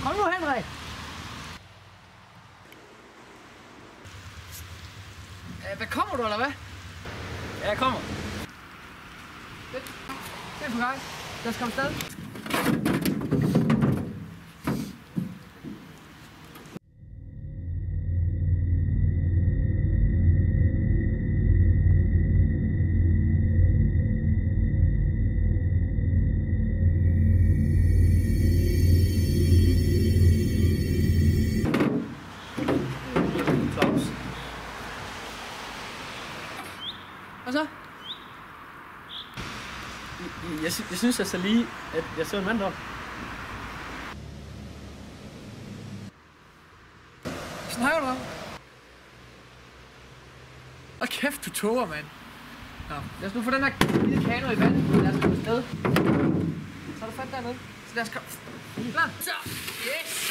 Kom nu, Henrik! Hvad kommer du, eller hvad? Ja, jeg kommer. Det er på gang. Lad os komme afsted. Og så? Jeg synes altså lige, at jeg så en mand deroppe. Snakker du om? Og kæft, du tåger, mand. Nå, lad os nu få den her lille kano i vandet. Lad os komme afsted. Så er du fat dernede. Så lad os komme. Klar. Så. Yes.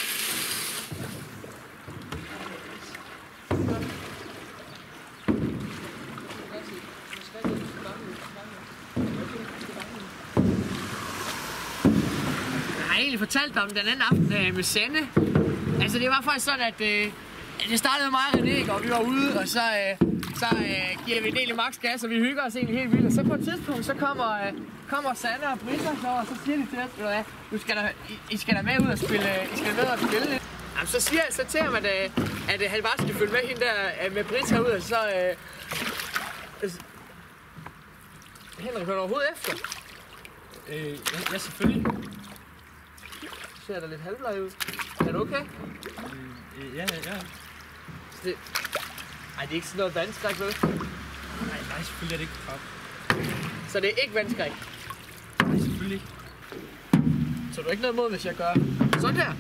Jeg har egentlig fortalt dig om den anden aften med Sanne. Altså det var faktisk sådan, at det startede meget René, og vi var ude, og så giver vi en del max gas, og vi hygger os egentlig helt vildt. Og så på et tidspunkt, så kommer Sanne og Britta, og så siger de til os, I skal da med ud og spille, I skal med ud og spille lidt. Jamen, så siger jeg så til ham, at han bare skal følge med hende der med Britta ud, og så... Henrik, hører du overhovedet efter? Ja, selvfølgelig. Ser der lidt halvbleg ud. Er du okay? Ja. Det... Ej, det er ikke sådan noget vandskræk, vel? Nej, selvfølgelig er det ikke krab. Så det er ikke vandskræk? Nej, selvfølgelig ikke. Så du er ikke noget mod, hvis jeg gør sådan her?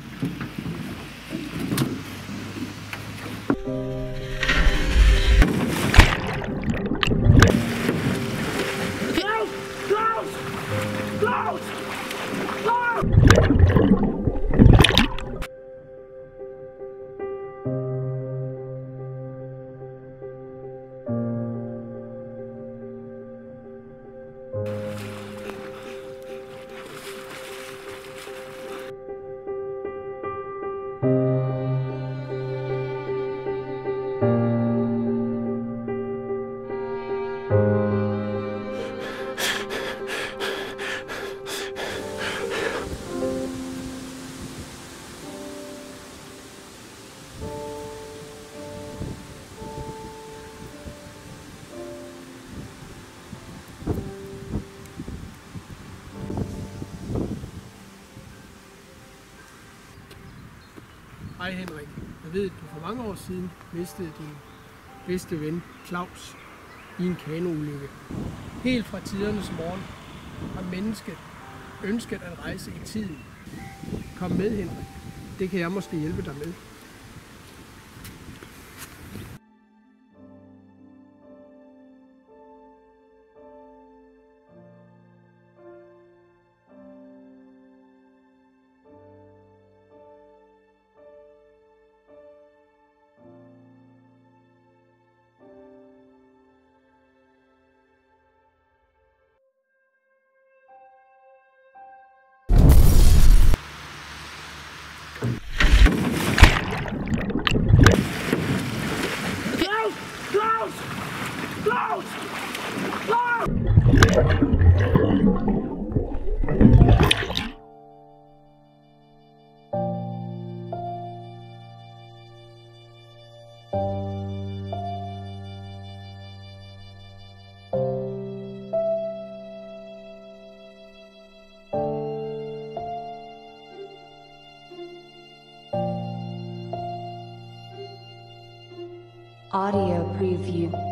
Hej Henrik. Jeg ved, at du for mange år siden mistede din bedste ven Claus i en kanoulykke. Helt fra tidernes morgen har mennesket ønsket at rejse i tiden. Kom med, Henrik. Det kan jeg måske hjælpe dig med. Audio preview.